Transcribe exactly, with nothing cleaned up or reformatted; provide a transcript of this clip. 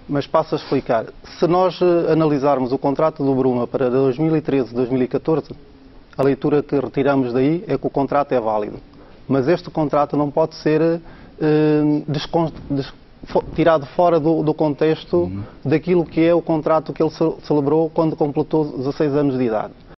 Mas passo a explicar. Se nós eh, analisarmos o contrato do Bruma para dois mil e treze a dois mil e catorze, a leitura que retiramos daí é que o contrato é válido. Mas este contrato não pode ser eh, descon- des- fo- tirado fora do, do contexto uhum. daquilo que é o contrato que ele ce- celebrou quando completou dezasseis anos de idade.